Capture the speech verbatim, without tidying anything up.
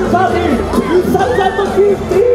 サーティー、サッカーとフィフティー